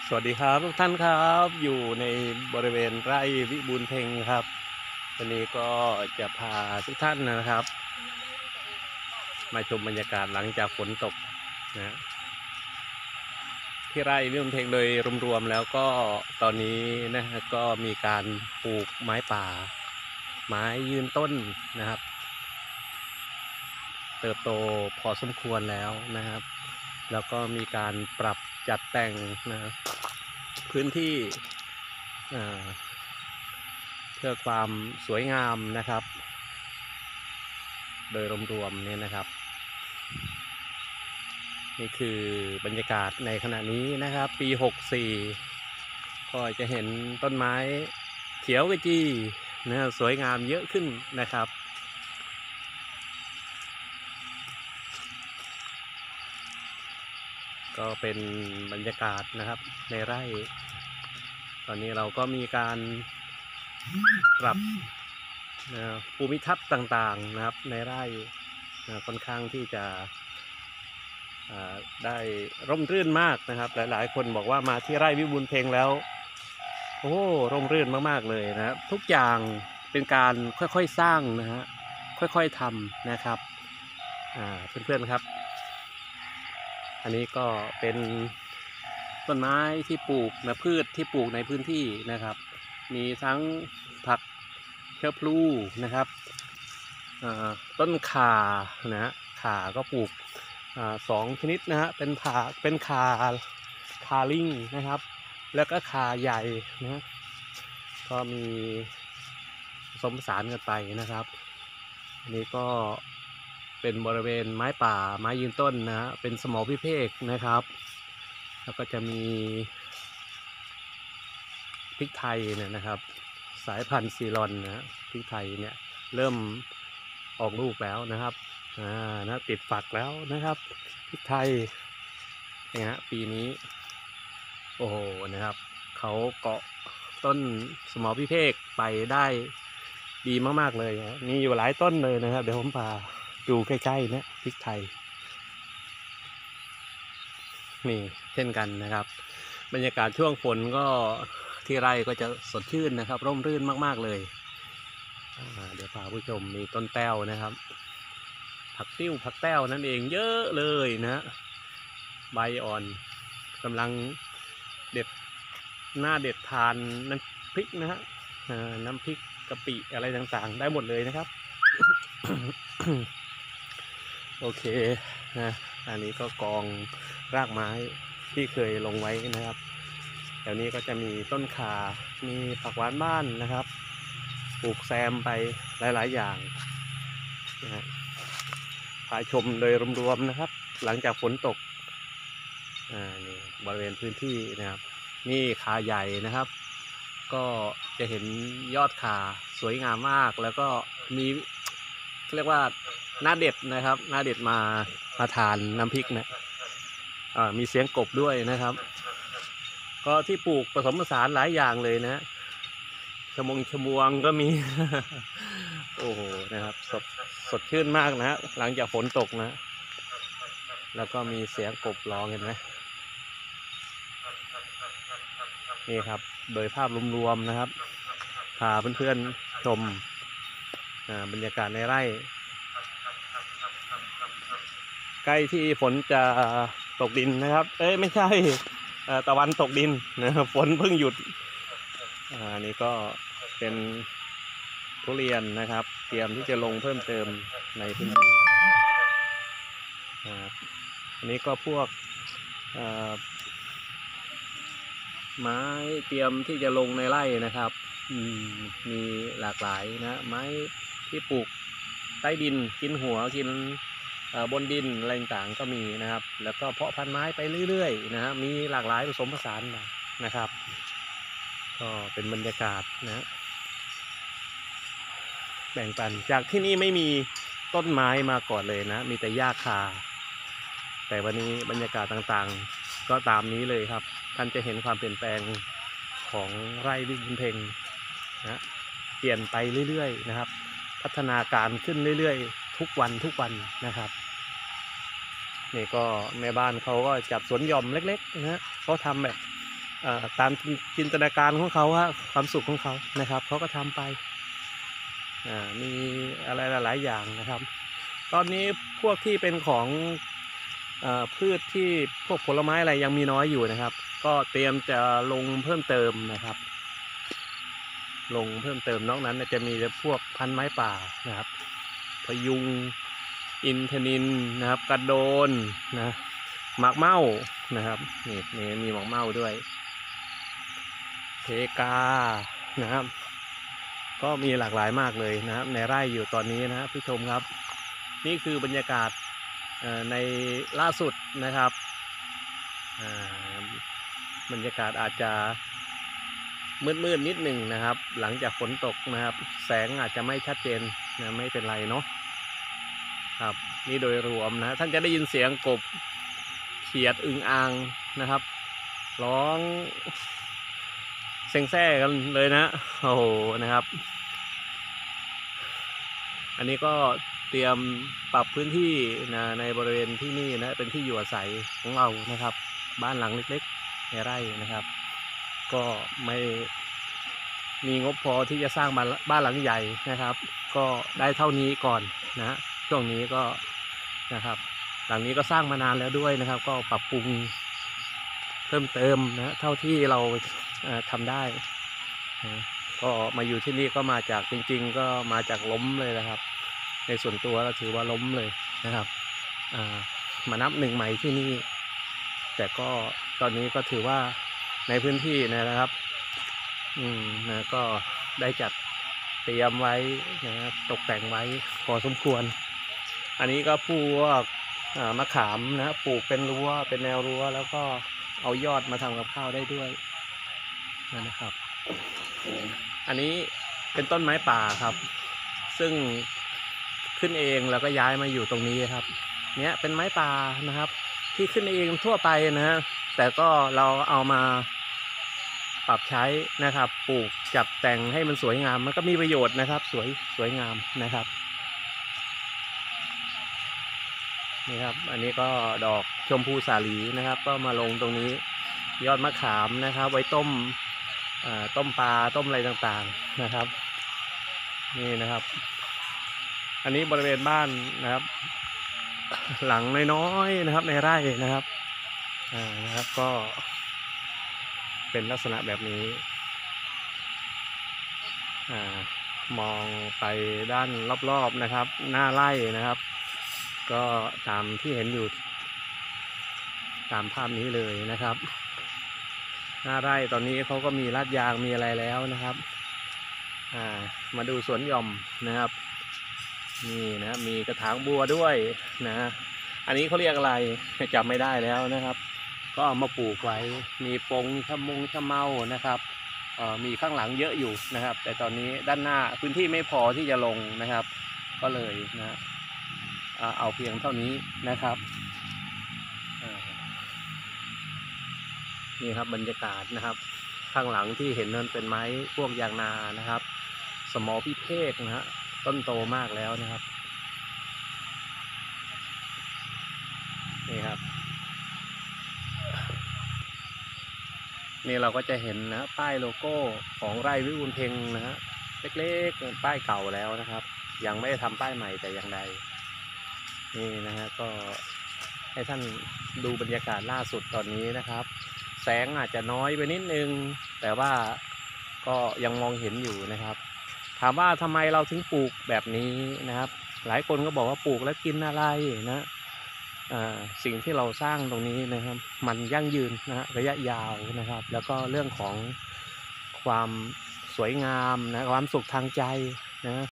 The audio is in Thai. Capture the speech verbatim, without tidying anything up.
สวัสดีครับทุกท่านครับอยู่ในบริเวณไร่วิบูลย์เพ็งครับวันนี้ก็จะพาทุกท่านนะครับมาชมบรรยากาศหลังจากฝนตกนะที่ไร่วิบูลย์เพ็งโดยรวมๆแล้วก็ตอนนี้นะก็มีการปลูกไม้ป่าไม้ยืนต้นนะครับเติบโตพอสมควรแล้วนะครับแล้วก็มีการปรับจัดแต่งนะพื้นที่เพื่อความสวยงามนะครับโดยรวมๆเนี่ยนะครับนี่คือบรรยากาศในขณะนี้นะครับปีหกสี่ก็จะเห็นต้นไม้เขียวกระจีนะสวยงามเยอะขึ้นนะครับก็เป็นบรรยากาศนะครับในไร่ตอนนี้เราก็มีการปรับภูมิทัศน์ต่างๆนะครับในไร่ค่อนข้างที่จะได้ร่มรื่นมากนะครับหลายๆคนบอกว่ามาที่ไร่วิบูลย์เพ็งแล้วโอ้ร่มรื่นมากๆเลยนะครับทุกอย่างเป็นการค่อยๆสร้างนะฮะค่อยๆทำนะครับเพื่อนๆครับอันนี้ก็เป็นต้นไม้ที่ปลูกนะพืชที่ปลูกในพื้นที่นะครับมีทั้งผักเชื้อพลูนะครับต้นข่านะฮะข่าก็ปลูกสองชนิดนะฮะเป็นข่าเป็นข่าข่าลิงนะครับแล้วก็ข่าใหญ่นะก็มีผสมผสานกันไปนะครับอันนี้ก็เป็นบริเวณไม้ป่าไม้ยืนต้นนะเป็นสมอพิเภกนะครับแล้วก็จะมีพริกไทยเนี่ยนะครับสายพันธุ์ซีรอนนะพริกไทยเนี่ยเริ่มออกลูกแล้วนะครับอ่านะติดฝักแล้วนะครับพริกไทยเนี่ยฮะปีนี้โอ้โหนะครับเขาเกาะต้นสมอพิเภกไปได้ดีมากๆเลยมีอยู่หลายต้นเลยนะครับเดี๋ยวผมพาดูใกล้ๆนะพริกไทยนี่เช่นกันนะครับบรรยากาศช่วงฝนก็ที่ไร่ก็จะสดชื่นนะครับร่มรื่นมากๆเลยเดี๋ยวพาผู้ชมมีต้นแต้วนะครับผักติ้วผักแต้วนั่นเองเยอะเลยนะใบอ่อนกำลังเด็ดหน้าเด็ดทานน้ำพริกนะฮะน้ำพริกกะปิอะไรต่างๆได้หมดเลยนะครับ โอเคนะอันนี้ก็กองรากไม้ที่เคยลงไว้นะครับแถวนี้ก็จะมีต้นข่ามีผักหวานบ้านนะครับปลูกแซมไปหลายๆอย่างนะฮะพาชมโดยรวมๆนะครับหลังจากฝนตกอ่านี่บริเวณพื้นที่นะครับนี่ข่าใหญ่นะครับก็จะเห็นยอดข่าสวยงามมากแล้วก็มีเรียกว่าหน้าเด็ดนะครับหน้าเด็ดมามาทานน้ำพริกนะอ่ามีเสียงกบด้วยนะครับก็ที่ปลูกผสมผสานหลายอย่างเลยนะชมงชมวงก็มี โอ้โหนะครับสดสดชื่นมากนะฮะหลังจากฝนตกนะแล้วก็มีเสียงกบร้องเห็นไหมนี่ครับโดยภาพรวมๆนะครับพาเพื่อนๆชมบรรยากาศในไร่ใกล้ที่ฝนจะตกดินนะครับเอ้ยไม่ใช่ตะวันตกดินนะครับฝนเพิ่งหยุดอันนี้ก็เป็นทุเรียนนะครับเตรียมที่จะลงเพิ่มเติมในพื้นที่อันนี้ก็พวกไม้เตรียมที่จะลงในไร่นะครับมีหลากหลายนะไม้ที่ปลูกใต้ดินกินหัวกินบนดินอะไรต่างก็มีนะครับแล้วก็เพาะพันธุ์ไม้ไปเรื่อยๆนะฮะมีหลากหลายผสมผสานมานะครับก็เป็นบรรยากาศนะแบ่งปันจากที่นี่ไม่มีต้นไม้มาก่อนเลยนะมีแต่หญ้าคาแต่วันนี้บรรยากาศต่างๆก็ตามนี้เลยครับท่านจะเห็นความเปลี่ยนแปลงของไร่วิบูลย์เพ็งนะเปลี่ยนไปเรื่อยๆนะครับพัฒนาการขึ้นเรื่อยๆทุกวันทุกวันนะครับนี่ก็แม่บ้านเขาก็จัดสวนหย่อมเล็กๆนะฮะเขาทำแบบเอ่อตามจินตนาการของเขาฮะความสุขของเขานะครับเขาก็ทำไปอ่ามีอะไรหลายๆอย่างนะครับตอนนี้พวกที่เป็นของเอ่อพืชที่พวกผลไม้อะไรยังมีน้อยอยู่นะครับก็เตรียมจะลงเพิ่มเติมนะครับลงเพิ่มเติมนอกนั้นจะมีพวกพันธุ์ไม้ป่านะครับพยุงอินทนิลนะครับกระโดนนะหมากเม่านะครับนี่นี่มีหมากเม่าด้วยเพกานะครับก็มีหลากหลายมากเลยนะครับในไร่อยู่ตอนนี้นะครับผู้ชมครับนี่คือบรรยากาศในล่าสุดนะครับบรรยากาศอาจจะมืดๆนิดหนึ่งนะครับหลังจากฝนตกนะครับแสงอาจจะไม่ชัดเจนนะไม่เป็นไรเนาะครับนี่โดยรวมนะท่านจะได้ยินเสียงกบเขียดอึ่งอ่างนะครับร้องเซ็งแซ่กันเลยนะโอ้โหนะครับอันนี้ก็เตรียมปรับพื้นที่นะในบริเวณที่นี่นะเป็นที่อยู่อาศัยของเรานะครับบ้านหลังเล็กๆในไร่นะครับก็ไม่มีงบพอที่จะสร้างบ้านบ้านหลังใหญ่นะครับก็ได้เท่านี้ก่อนนะช่วงนี้ก็นะครับหลังนี้ก็สร้างมานานแล้วด้วยนะครับก็ปรับปรุงเพิ่มเติมนะเท่าที่เราทำได้นะก็มาอยู่ที่นี่ก็มาจากจริงๆก็มาจากล้มเลยนะครับในส่วนตัวเราถือว่าล้มเลยนะครับมานับหนึ่งใหม่ที่นี่แต่ก็ตอนนี้ก็ถือว่าในพื้นที่นะครับอืมนะก็ได้จัดเตรียมไว้นะตกแต่งไว้พอสมควรอันนี้ก็พวกมะขามนะปลูกเป็นรั้วเป็นแนวรั้วแล้วก็เอายอดมาทำกับข้าวได้ด้วยนะครับอันนี้เป็นต้นไม้ป่าครับซึ่งขึ้นเองแล้วก็ย้ายมาอยู่ตรงนี้ครับเนี้ยเป็นไม้ป่านะครับที่ขึ้นเองทั่วไปนะฮะแต่ก็เราเอามาปรับใช้นะครับปลูกจับแต่งให้มันสวยงามมันก็มีประโยชน์นะครับสวยสวยงามนะครับนี่ครับอันนี้ก็ดอกชมพูสาลีนะครับก็มาลงตรงนี้ยอดมะขามนะครับไว้ต้มต้มปลาต้มอะไรต่างๆนะครับนี่นะครับอันนี้บริเวณบ้านนะครับหลังน้อยๆนะครับในไร่นะครับอ่านะครับก็เป็นลักษณะแบบนี้อ่ามองไปด้านรอบๆนะครับหน้าไร่นะครับก็ตามที่เห็นอยู่ตามภาพนี้เลยนะครับหน้าไร่ตอนนี้เขาก็มีลาดยางมีอะไรแล้วนะครับอ่ามาดูสวนหย่อมนะครับนี่นะมีกระถางบัวด้วยนะอันนี้เขาเรียกอะไรจำไม่ได้แล้วนะครับก็เอามาปลูกไว้มีปงชะมงชะเมานะครับมีข้างหลังเยอะอยู่นะครับแต่ตอนนี้ด้านหน้าพื้นที่ไม่พอที่จะลงนะครับก็เลยนะเอาเพียงเท่านี้นะครับนี่ครับบรรยากาศนะครับข้างหลังที่เห็นนั้นเป็นไม้พวกยางนานะครับสมอพิเภกนะฮะต้นโตมากแล้วนะครับนี่ครับนี่เราก็จะเห็นนะป้ายโลโก้ของไร่วิบูลย์เพ็งนะฮะเล็กๆป้ายเก่าแล้วนะครับยังไม่ได้ทำป้ายใหม่แต่อย่างใดนี่นะฮะก็ให้ท่านดูบรรยากาศล่าสุดตอนนี้นะครับแสงอาจจะน้อยไปนิดนึงแต่ว่าก็ยังมองเห็นอยู่นะครับถามว่าทำไมเราถึงปลูกแบบนี้นะครับหลายคนก็บอกว่าปลูกแล้วกินอะไรนะสิ่งที่เราสร้างตรงนี้นะครับมันยั่งยืนนะฮะระยะยาวนะครับแล้วก็เรื่องของความสวยงามนะความสุขทางใจนะ